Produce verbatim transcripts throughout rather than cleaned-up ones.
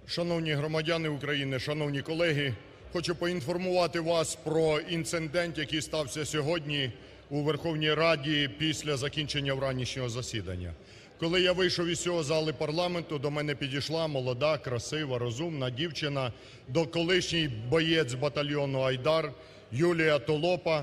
Шановні громадяни України, шановні колеги, хочу поінформувати вас про інцидент, який стався сьогодні у Верховній Раді після закінчення вранішнього засідання. Коли я вийшов із цього зали парламенту, до мене підійшла молода, красива, розумна дівчина, колишній боєць батальйону "Айдар" Юлія Толопа,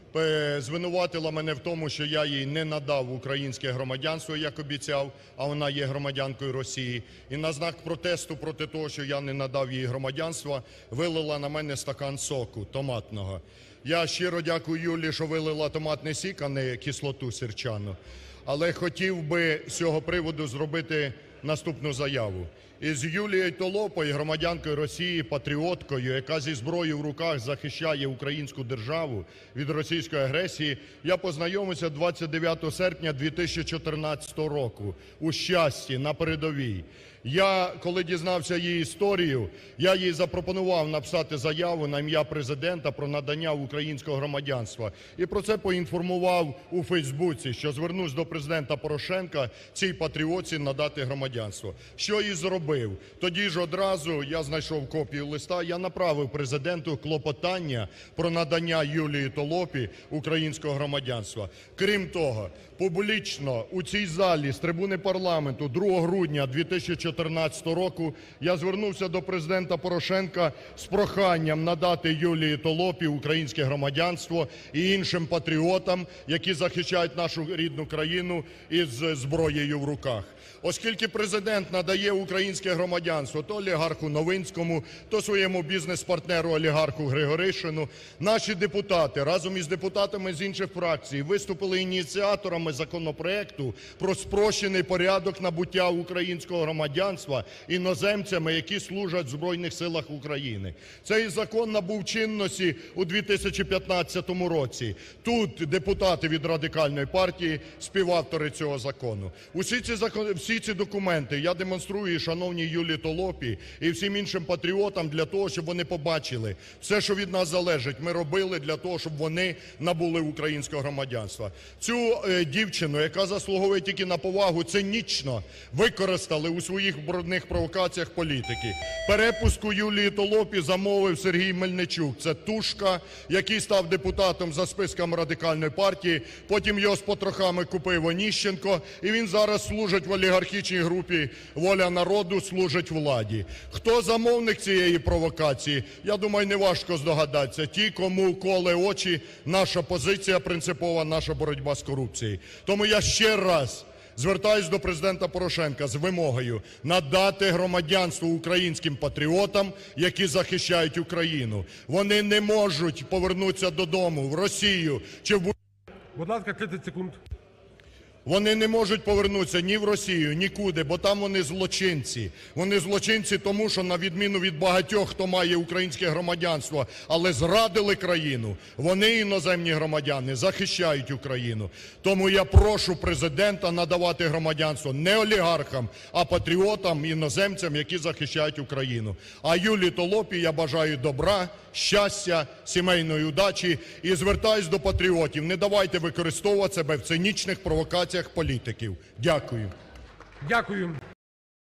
звинуватила мене в тому, що я їй не надав українське громадянство, як обіцяв, а вона є громадянкою Росії. І на знак протесту проти того, що я не надав їй громадянство, вилила на мене стакан соку томатного. Я щиро дякую Юлі, що вилила томатний сік, а не кислоту сірчану. Але хотів би з цього приводу зробити наступну заяву. Із Юлією Толопою, громадянкою Росії, патріоткою, яка зі зброєю в руках захищає українську державу від російської агресії, я познайомився двадцять дев'ятого серпня дві тисячі чотирнадцятого року у Щасті на передовій. Я, коли дізнався її історію, я їй запропонував написати заяву на ім'я Президента про надання українського громадянства. І про це поінформував у Фейсбуці, що звернусь до Президента Порошенка цій патріотці надати громадянство. Що і зробив. Тоді ж одразу я знайшов копію листа, я направив Президенту клопотання про надання Юлії Толопі українського громадянства. Крім того, публічно у цій залі з трибуни парламенту другого грудня дві тисячі чотирнадцятого року я звернувся до Президента Порошенка з проханням надати Юлії Толопі українське громадянство і іншим патріотам, які захищають нашу рідну країну із зброєю в руках. Оскільки Президент надає українське громадянство то олігарху Новинському, то своєму бізнес-партнеру олігарху Григоришину, наші депутати разом із депутатами з інших фракцій виступили ініціаторами законопроекту про спрощений порядок набуття українського громадянства іноземцями, які служать в Збройних Силах України. Цей закон набув чинності у дві тисячі п'ятнадцятому році. Тут депутати від Радикальної партії співавтори цього закону. Усі ці закони, всі ці документи я демонструю шановній Юлії Толопі і всім іншим патріотам для того, щоб вони побачили, все, що від нас залежить, ми робили для того, щоб вони набули українського громадянства. Цю е, дівчину, яка заслуговує тільки на повагу, цинічно використали у своїх брудних провокаціях політики. Перепуску Юлії Толопі замовив Сергій Мельничук. Це тушка, який став депутатом за списком Радикальної партії, потім його з потрохами купив Оніщенко, і він зараз служить в олігархічній групі "Воля народу", служить владі. Хто замовник цієї провокації? Я думаю, неважко здогадатися. Ті, кому коле очі наша позиція принципова, наша боротьба з корупцією. Тому я ще раз звертаюсь до Президента Порошенка з вимогою надати громадянство українським патріотам, які захищають Україну. Вони не можуть повернутися додому, в Росію чи в... Будь ласка, тридцять секунд. Вони не можуть повернутися ні в Росію, нікуди, бо там вони злочинці. Вони злочинці тому, що на відміну від багатьох, хто має українське громадянство, але зрадили країну, вони, іноземні громадяни, захищають Україну. Тому я прошу Президента надавати громадянство не олігархам, а патріотам, іноземцям, які захищають Україну. А Юлії Толопі я бажаю добра, щастя, сімейної удачі і звертаюсь до патріотів. Не давайте використовувати себе в цинічних провокаціях політиків. Дякую. Дякую.